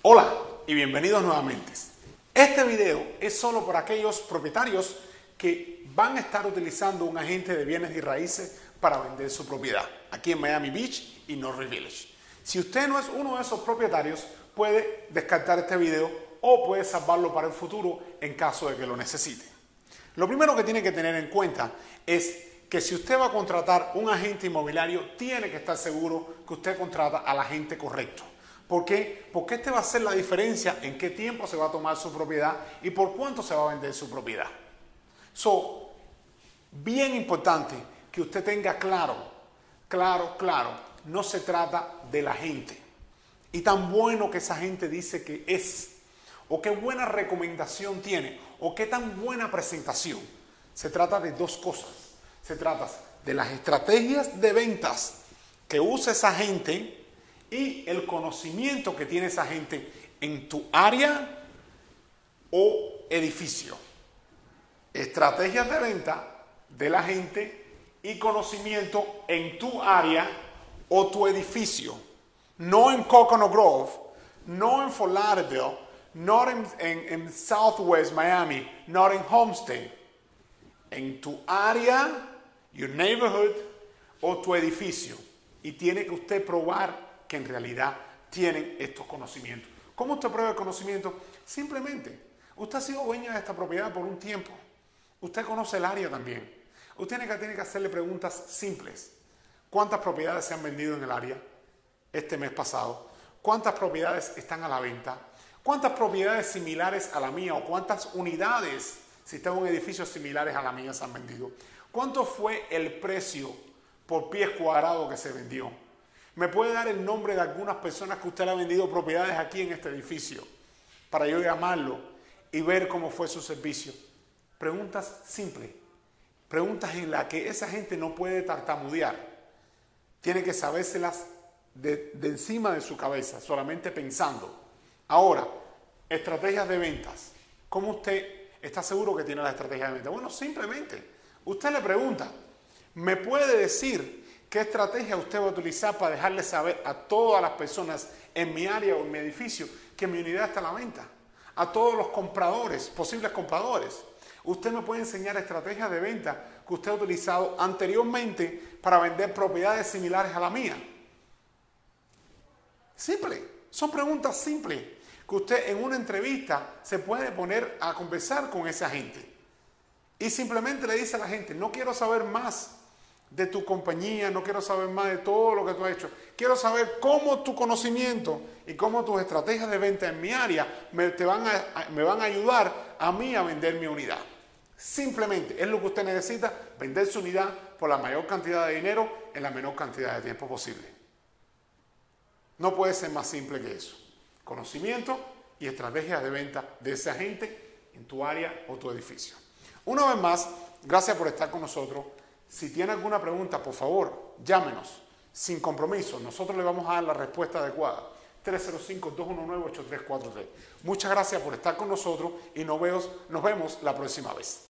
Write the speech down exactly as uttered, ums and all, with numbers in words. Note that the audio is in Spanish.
Hola y bienvenidos nuevamente. Este video es solo para aquellos propietarios que van a estar utilizando un agente de bienes y raíces para vender su propiedad aquí en Miami Beach y Norris Village. Si usted no es uno de esos propietarios, puede descartar este video o puede salvarlo para el futuro en caso de que lo necesite. Lo primero que tiene que tener en cuenta es que si usted va a contratar un agente inmobiliario, tiene que estar seguro que usted contrata al agente correcto. ¿Por qué? Porque este va a hacer la diferencia en qué tiempo se va a tomar su propiedad y por cuánto se va a vender su propiedad. So, bien importante que usted tenga claro, claro, claro, no se trata de la gente y tan bueno que esa gente dice que es, o qué buena recomendación tiene, o qué tan buena presentación. Se trata de dos cosas. Se trata de las estrategias de ventas que usa esa gente y el conocimiento que tiene esa gente en tu área o edificio. Estrategias de venta de la gente y conocimiento en tu área o tu edificio. No en Coconut Grove, no en Fort Lauderdale, no en, en, en Southwest Miami, no en Homestead. En tu área, your neighborhood o tu edificio. Y tiene que usted probar que en realidad tienen estos conocimientos. ¿Cómo usted prueba el conocimiento? Simplemente, usted ha sido dueña de esta propiedad por un tiempo. Usted conoce el área también. Usted tiene que, tiene que hacerle preguntas simples. ¿Cuántas propiedades se han vendido en el área este mes pasado? ¿Cuántas propiedades están a la venta? ¿Cuántas propiedades similares a la mía o cuántas unidades, si está en un edificio similares a la mía, se han vendido? ¿Cuánto fue el precio por pies cuadrados que se vendió? ¿Me puede dar el nombre de algunas personas que usted le ha vendido propiedades aquí en este edificio para yo llamarlo y ver cómo fue su servicio? Preguntas simples, preguntas en las que esa gente no puede tartamudear. Tiene que sabérselas de, de encima de su cabeza, solamente pensando. Ahora, estrategias de ventas. ¿Cómo usted está seguro que tiene la estrategia de ventas? Bueno, simplemente, usted le pregunta, ¿me puede decir qué estrategia usted va a utilizar para dejarle saber a todas las personas en mi área o en mi edificio que mi unidad está a la venta? A todos los compradores, posibles compradores. Usted me puede enseñar estrategias de venta que usted ha utilizado anteriormente para vender propiedades similares a la mía. Simple, son preguntas simples que usted en una entrevista se puede poner a conversar con esa gente. Y simplemente le dice a la gente, no quiero saber más de tu compañía, no quiero saber más de todo lo que tú has hecho. Quiero saber cómo tu conocimiento y cómo tus estrategias de venta en mi área me, te van a, me van a ayudar a mí a vender mi unidad. Simplemente es lo que usted necesita, vender su unidad por la mayor cantidad de dinero en la menor cantidad de tiempo posible. No puede ser más simple que eso. Conocimiento y estrategias de venta de esa gente en tu área o tu edificio. Una vez más, gracias por estar con nosotros. Si tiene alguna pregunta, por favor, llámenos sin compromiso. Nosotros le vamos a dar la respuesta adecuada. tres cero cinco, dos uno nueve, ocho tres cuatro tres. Muchas gracias por estar con nosotros y nos vemos, nos vemos la próxima vez.